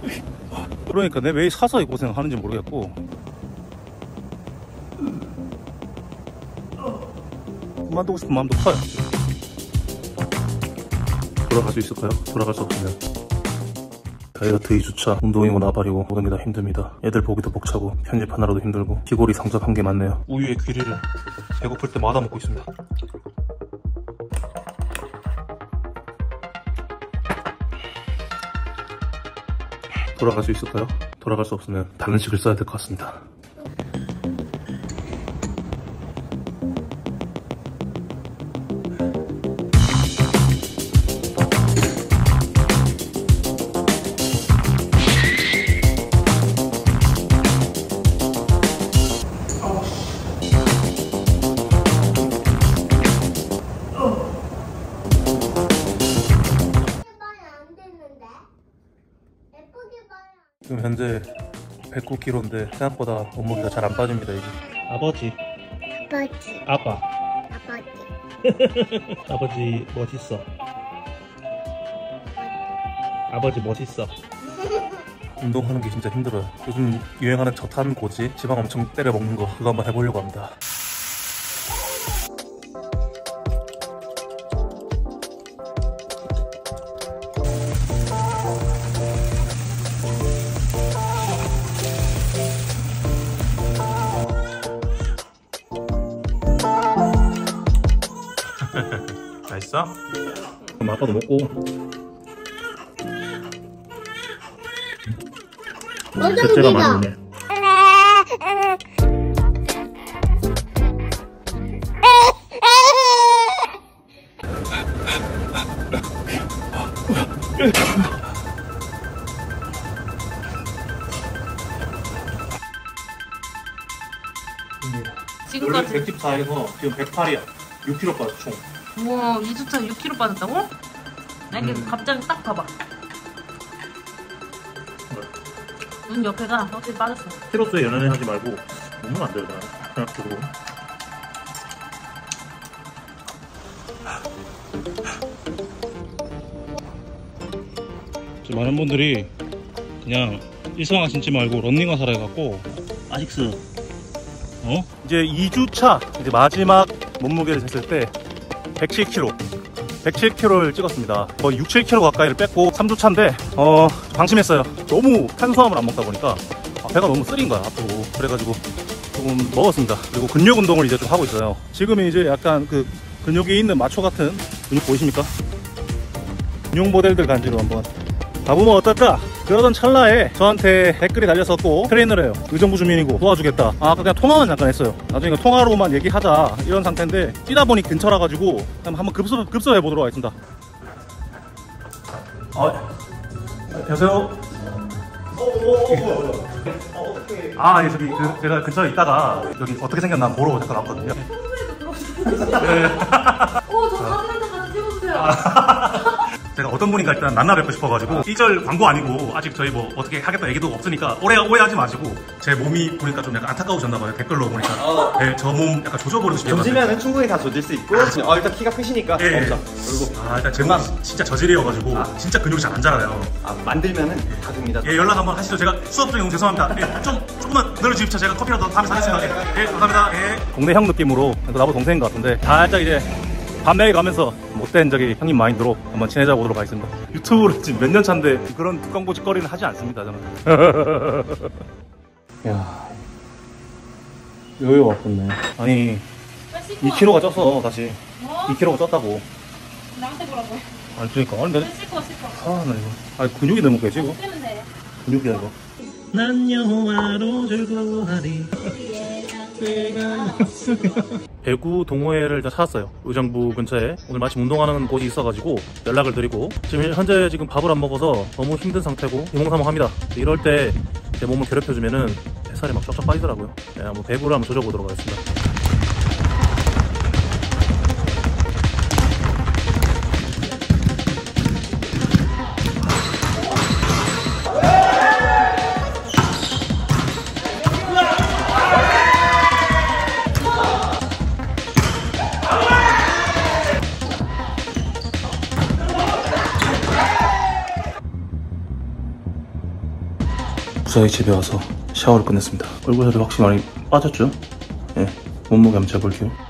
그러니까 내 왜 사서 이 고생을 하는지 모르겠고. 그만두고 싶은 마음도 커요. 돌아갈 수 있을까요? 돌아갈 수 없으면 다이어트 2주차, 운동이고 나발이고 모든 게 다 힘듭니다. 애들 보기도 벅차고 편집하느라도 힘들고 피골이 상접한 게 많네요. 우유에 귀리를 배고플 때 마다 먹고 있습니다. 돌아갈 수 있을까요? 돌아갈 수 없으면 다른 식을 써야 될 것 같습니다. 지금 현재 109kg인데 생각보다 몸무게가 잘 안 빠집니다. 이게 아버지 아빠 아버지 멋있어. 아버지 멋있어. 운동하는 게 진짜 힘들어요. 요즘 유행하는 저탄고지 지방 엄청 때려 먹는 거 그거 한번 해보려고 합니다. 맛있어? 그럼 아빠도 먹고. 셋째가 많이 오네. 지금까지 114에서 지금 108이야. 6kg 빠졌어 총. 우와 2주차 6kg 빠졌다고? 아니 갑자기 딱 봐봐. 눈 옆에가 확실히 빠졌어. 키로수에 연연해 하지 말고 먹으면 안 되잖아. 생각적으로. 많은 분들이 그냥 일상화 신지 말고 런닝화 사라 해갖고 아식스 이제 2주차 이제 마지막 몸무게를 쟀을 때 107kg를 찍었습니다. 거의 6, 7kg 가까이를 뺐고 3주차인데 방심했어요. 너무 탄수화물 안 먹다 보니까 배가 너무 쓰린 거야 앞으로. 그래가지고 조금 먹었습니다. 그리고 근력 운동을 이제 좀 하고 있어요. 지금은 이제 약간 그 근육이 있는 마초 같은 근육 보이십니까? 근육 모델들 간지로 한번 가보면 어떨까? 그러던 찰나에 저한테 댓글이 달렸었고 트레이너래요. 의정부 주민이고 도와주겠다. 아까 그냥 통화만 잠깐 했어요. 나중에 통화로만 얘기하자 이런 상태인데 뛰다 보니 근처라 가지고 한번 급습해 보도록 하겠습니다. 안녕하세요. 예, 저기 제가 근처에 있다가 여기 어떻게 생겼나 보러 잠깐 왔거든요. 저 사진 한장 같이 찍어주세요. 제가 어떤 분인가 일단 만나 뵙고 싶어가지고 삐절 광고 아니고 아직 저희 뭐 어떻게 하겠다 얘기도 없으니까 오해하지 마시고 제 몸이 보니까 좀 약간 안타까우셨나봐요. 댓글로 보니까 네, 저 몸 약간 조져버리고 싶어요. 조지면은 충분히 다 조질 수 있고 일단 키가 크시니까 그리고 일단 제 몸 진짜 저질이어가지고 진짜 근육이 잘 안 자라요. 만들면은 다 됩니다. 연락 한번 하시죠. 제가 수업 중에 너무 죄송합니다. 조금만 늘어주십시오. 제가 커피라도 다음에 사겠습니다. 감사합니다. 동네 형 느낌으로 나보다 동생인 것 같은데 살짝 이제 밤에 가면서 못된 저기 형님 마인드로 한번 친해져 보도록 하겠습니다. 유튜브를 지금 몇 년 차인데 그런 뚜껑고집거리는 하지 않습니다 저는. 야 여유 왔겠네. 아니 2kg가 쪘어 다시. 2kg가 쪘다고. 나한테 뭐라고? 아니 그러니까 아니 내가 씻고 나 이거 아니 근육이 너무 깨지고. 근육이야 이거. 난 영화로 즐거워하리. 배구 동호회를 찾았어요. 의정부 근처에. 오늘 마침 운동하는 곳이 있어가지고 연락을 드리고 지금 현재 밥을 안 먹어서 너무 힘든 상태고 비몽사몽합니다. 이럴 때 제 몸을 괴롭혀주면은 뱃살이 막 쫙쫙 빠지더라고요. 네, 한번 배구를 한번 조져보도록 하겠습니다. 무사히 집에 와서 샤워를 끝냈습니다. 얼굴 살이 확실히 많이 빠졌죠? 예, 몸무게 한번 재볼게요.